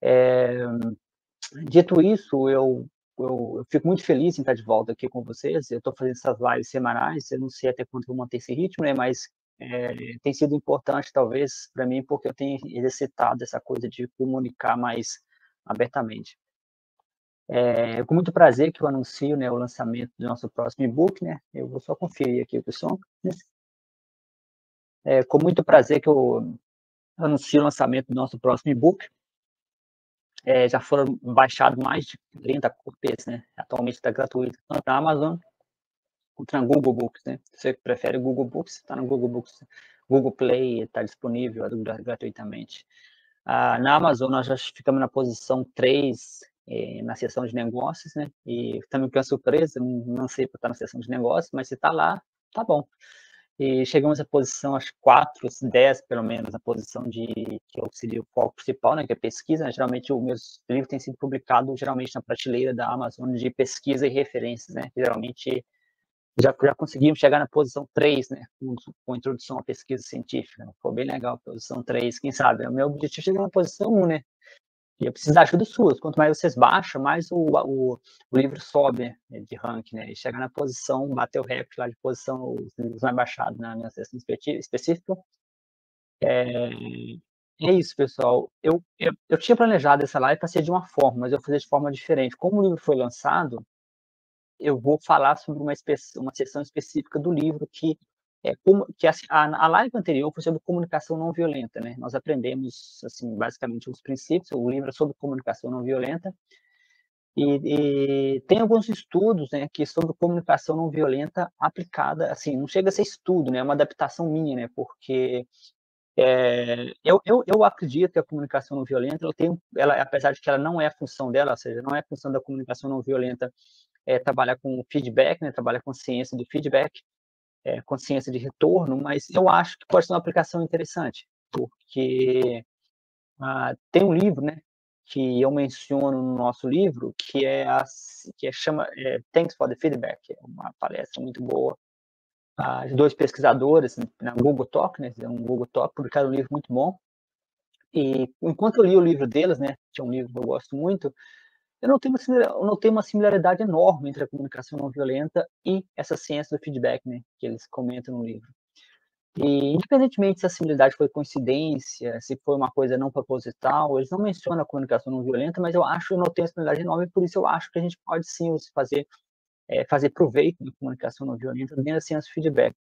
Dito isso, eu fico muito feliz em estar de volta aqui com vocês. Eu estou fazendo essas lives semanais, eu não sei até quando vou manter esse ritmo, né, mas tem sido importante, talvez, para mim, porque eu tenho exercitado essa coisa de comunicar mais abertamente. É com muito prazer que eu anuncio, né, o lançamento do nosso próximo e-book, né? Eu vou só conferir aqui o som. É com muito prazer que eu anuncio o lançamento do nosso próximo e-book. Já foram baixados mais de 30 cópias, né? Atualmente está gratuito tanto na Amazon quanto na Google Books, né? Se você prefere Google Books, está no Google Books, Google Play, está disponível gratuitamente. Na Amazon, nós já ficamos na posição 3 na seção de negócios, né? E também com a surpresa, não sei para estar na seção de negócios, mas se está lá, tá bom. E chegamos à posição, acho 4, 10 pelo menos, a posição que auxilia o foco principal, né, que é pesquisa. Geralmente, os meus livros têm sido publicados geralmente na prateleira da Amazon de pesquisa e referências, né? Geralmente, já conseguimos chegar na posição 3, né, com introdução à pesquisa científica. Foi bem legal a posição 3, quem sabe? O meu objetivo é chegar na posição 1, né? E eu preciso da ajuda sua. Quanto mais vocês baixam, mais o livro sobe, né, de ranking, né? E chega na posição, bater o recorde lá de posição, os livros mais baixados na minha seção específica. É isso, pessoal. Eu tinha planejado essa live para ser de uma forma, mas eu vou fazer de forma diferente. Como o livro foi lançado, eu vou falar sobre uma seção específica do livro que a live anterior foi sobre comunicação não violenta, né? Nós aprendemos, assim, basicamente os princípios. O livro é sobre comunicação não violenta e tem alguns estudos, né, que sobre comunicação não violenta aplicada, assim, não chega a ser estudo, né? É uma adaptação minha, né? Porque eu acredito que a comunicação não violenta, ela, apesar de que ela não é a função dela, ou seja, não é a função da comunicação não violenta trabalhar com feedback, né? Trabalhar com ciência do feedback, consciência de retorno, mas eu acho que pode ser uma aplicação interessante, porque tem um livro, né, que eu menciono no nosso livro, chama Thanks for the Feedback, é uma palestra muito boa, de dois pesquisadores na Google Talk, né, um Google Talk, publicaram um livro muito bom, e enquanto eu li o livro deles, né, que é um livro que eu gosto muito, eu notei uma similaridade enorme entre a comunicação não violenta e essa ciência do feedback, né, que eles comentam no livro. E, independentemente se a similaridade foi coincidência, se foi uma coisa não proposital, eles não mencionam a comunicação não violenta, mas eu notei uma similaridade enorme, por isso eu acho que a gente pode sim fazer proveito da comunicação não violenta dentro da ciência do feedback.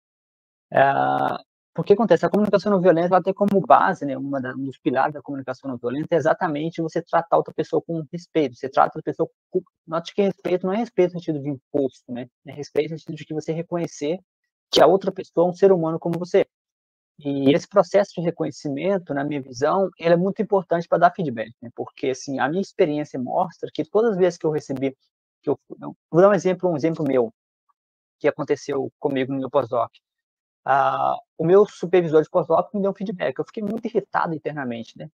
Porque acontece, a comunicação não violenta ela tem como base, né, um dos pilares da comunicação não violenta é exatamente você tratar outra pessoa com respeito, você trata outra pessoa com... Note que respeito não é respeito no sentido de imposto, né, é respeito no sentido de que você reconhecer que a outra pessoa é um ser humano como você. E esse processo de reconhecimento, na minha visão, ele é muito importante para dar feedback, né, porque, assim, a minha experiência mostra que todas as vezes que eu recebi, vou dar um exemplo meu, que aconteceu comigo no meu pós-doc. O meu supervisor de pós-doc me deu um feedback. Eu fiquei muito irritado internamente, né?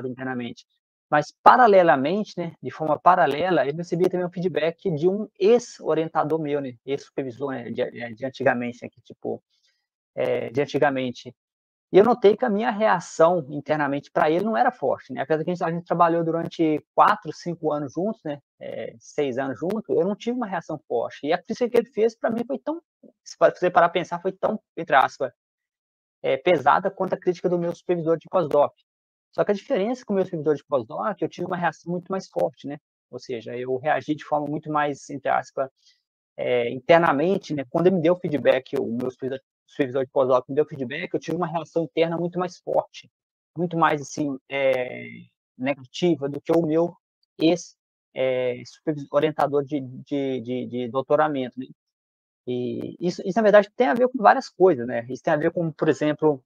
Mas, paralelamente, né? De forma paralela, eu recebi também um feedback de um ex-orientador meu, né? Ex-supervisor, né? De antigamente, né? De antigamente. E eu notei que a minha reação internamente para ele não era forte, né? Apesar que a gente trabalhou durante 4, 5 anos juntos, né? 6 anos juntos, eu não tive uma reação forte. E a crítica que ele fez para mim foi tão, se você parar a pensar, foi tão, entre aspas, pesada quanto a crítica do meu supervisor de pós-doc. Só que a diferença com o meu supervisor de pós-doc, eu tive uma reação muito mais forte, né? Ou seja, eu reagi de forma muito mais, entre aspas, internamente, né? Quando ele me deu feedback, o meu supervisor de pós-doc me deu feedback, eu tive uma reação interna muito mais forte, muito mais, assim, negativa do que o meu ex-orientador de doutoramento, né? E isso, na verdade, tem a ver com várias coisas, né? Isso tem a ver com, por exemplo,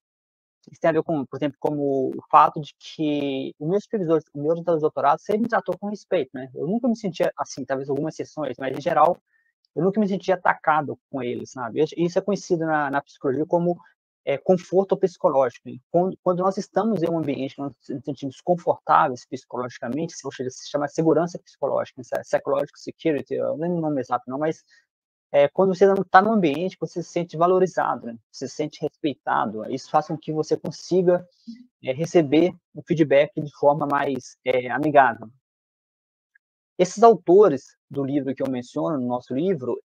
como o fato de que o meu supervisor, o meu orientador de doutorado sempre me tratou com respeito, né? Eu nunca me sentia assim, talvez algumas exceções, mas em geral eu nunca me senti atacado com ele, sabe? Isso é conhecido na psicologia como conforto psicológico. Né? Quando nós estamos em um ambiente que nós nos sentimos confortáveis psicologicamente, ou seja, se chama segurança psicológica, né? Psychological security, eu não lembro o nome exato não, mas quando você está num ambiente que você se sente valorizado, né? Você se sente respeitado, isso faz com que você consiga receber o feedback de forma mais amigável. Esses autores do livro que eu menciono, no nosso livro,